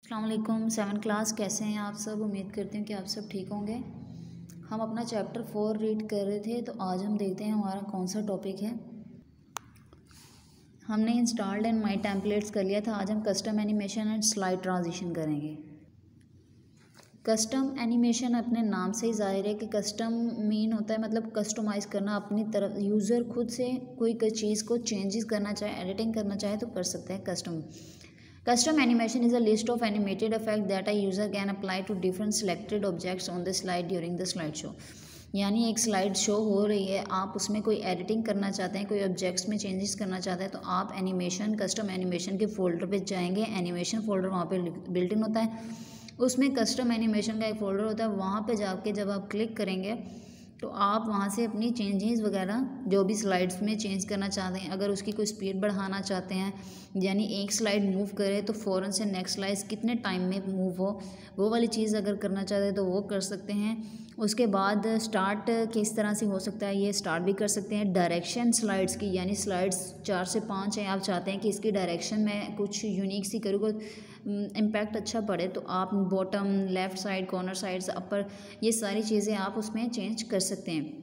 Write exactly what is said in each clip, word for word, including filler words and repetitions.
अस्सलाम वालेकुम। Seven class कैसे हैं आप सब। उम्मीद करती हूँ कि आप सब ठीक होंगे। हम अपना चैप्टर फोर रीड कर रहे थे, तो आज हम देखते हैं हमारा कौन सा टॉपिक है। हमने इंस्टॉल्ड एंड माई टेम्पलेट्स कर लिया था। आज हम custom animation and slide transition करेंगे। कस्टम एनिमेशन अपने नाम से ही जाहिर है कि कस्टम मीन होता है मतलब कस्टमाइज़ करना, अपनी तरफ यूज़र खुद से कोई चीज़ को चेंजेस करना चाहे, एडिटिंग करना चाहे तो कर सकते हैं। Custom Custom animation is a list of animated effects that a user can apply to different selected objects on the slide during the slideshow। यानी एक स्लाइड शो हो रही है, आप उसमें कोई एडिटिंग करना चाहते हैं, कोई ऑब्जेक्ट्स में चेंजेस करना चाहते हैं, तो आप एनिमेशन कस्टम एनिमेशन के फोल्डर पे जाएंगे। एनिमेशन फोल्डर वहाँ पे बिल्ट इन होता है, उसमें कस्टम एनिमेशन का एक फोल्डर होता है। वहाँ पे जाके जब आप क्लिक करेंगे तो आप वहाँ से अपनी चेंजेस वगैरह जो भी स्लाइड्स में चेंज करना चाहते हैं, अगर उसकी कोई स्पीड बढ़ाना चाहते हैं, यानी एक स्लाइड मूव करे तो फ़ौरन से नेक्स्ट स्लाइड कितने टाइम में मूव हो, वो वाली चीज़ अगर करना चाहते हैं तो वो कर सकते हैं। उसके बाद स्टार्ट किस तरह से हो सकता है, ये स्टार्ट भी कर सकते हैं। डायरेक्शन स्लाइड्स की, यानी स्लाइड्स चार से पाँच हैं, आप चाहते हैं कि इसकी डायरेक्शन में कुछ यूनिक सी करूँ, इम्पैक्ट अच्छा पड़े, तो आप bottom, left side, corner sides, upper, ये सारी चीज़ें आप उसमें चेंज कर सकते हैं।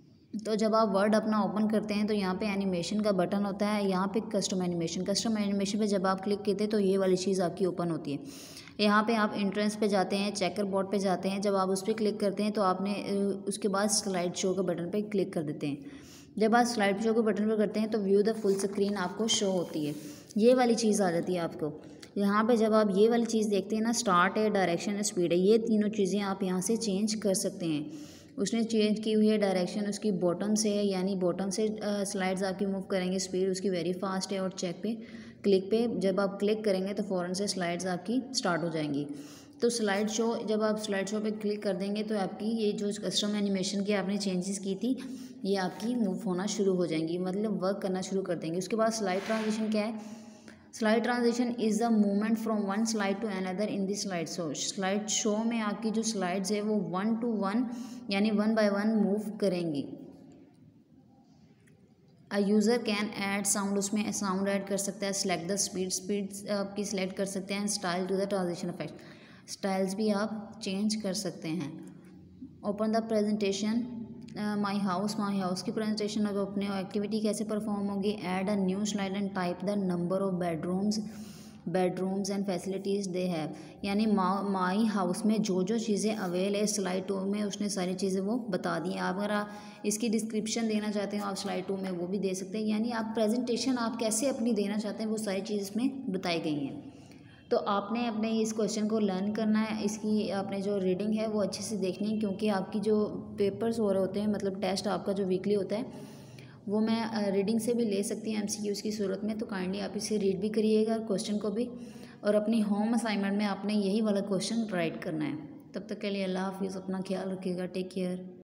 तो जब आप वर्ड अपना ओपन करते हैं तो यहाँ पे एनिमेशन का बटन होता है, यहाँ पे कस्टम एनिमेशन कस्टम एनिमेशन पे जब आप क्लिक करते हैं तो ये वाली चीज़ आपकी ओपन होती है। यहाँ पे आप इंट्रेंस पे जाते हैं, चेकर बोर्ड पे जाते हैं, जब आप उस पर क्लिक करते हैं तो आपने उसके बाद स्लाइड शो के बटन पे क्लिक कर देते हैं। जब आप स्लाइड शो के बटन पर करते हैं तो व्यू द फुल स्क्रीन आपको शो होती है, ये वाली चीज़ आ जाती है आपको। यहाँ पे जब आप ये वाली चीज़ देखते हैं ना, स्टार्ट है, डायरेक्शन है, स्पीड है, ये तीनों चीज़ें आप यहाँ से चेंज कर सकते हैं। उसने चेंज की हुई है डायरेक्शन उसकी बॉटम से है, यानी बॉटम से स्लाइड्स आपकी मूव करेंगे, स्पीड उसकी वेरी फास्ट है, और चेक पे क्लिक पे जब आप क्लिक करेंगे तो फ़ौरन से स्लाइड्स आपकी स्टार्ट हो जाएंगी। तो स्लाइड शो, जब आप स्लाइड शो पे क्लिक कर देंगे तो आपकी ये जो कस्टम एनिमेशन की आपने चेंजेस की थी ये आपकी मूव होना शुरू हो जाएंगी, मतलब वर्क करना शुरू कर देंगे। उसके बाद स्लाइड ट्रांजिशन क्या है। Slide transition is the movement from one slide to another in the slide show. Slide show में आपकी जो स्लाइड्स है वो वन टू वन यानी वन बाय वन मूव करेंगी। A user can add sound, उसमें साउंड ऐड कर सकता है। सेलेक्ट द स्पीड, स्पीड आपकी सेलेक्ट कर सकते हैं। Style to the transition effect, styles भी आप चेंज कर सकते हैं। Open the presentation my house, my house की प्रेजेंटेशन अब अपने एक्टिविटी कैसे परफॉर्म होगी। Add a new slide and type the number of bedrooms bedrooms and facilities they have, यानी माई हाउस में जो जो चीज़ें अवेल है स्लाइड टू में उसने सारी चीज़ें वो बता दी। आप अगर आप इसकी डिस्क्रिप्शन देना चाहते हो आप स्लाइड टू में वो भी दे सकते हैं, यानी आप प्रेजेंटेशन आप कैसे अपनी देना चाहते हैं वो सारी चीज़ इसमें बताई गई हैं। तो आपने अपने इस क्वेश्चन को लर्न करना है, इसकी आपने जो रीडिंग है वो अच्छे से देखनी है, क्योंकि आपकी जो पेपर्स हो रहे होते हैं, मतलब टेस्ट आपका जो वीकली होता है वो मैं रीडिंग से भी ले सकती हूँ एमसीक्यूज़ की सूरत में। तो काइंडली आप इसे रीड भी करिएगा क्वेश्चन को भी, और अपनी होम असाइनमेंट में आपने यही वाला क्वेश्चन राइट करना है। तब तक के लिए अल्लाह हाफिज़, अपना ख्याल रखिएगा, टेक केयर।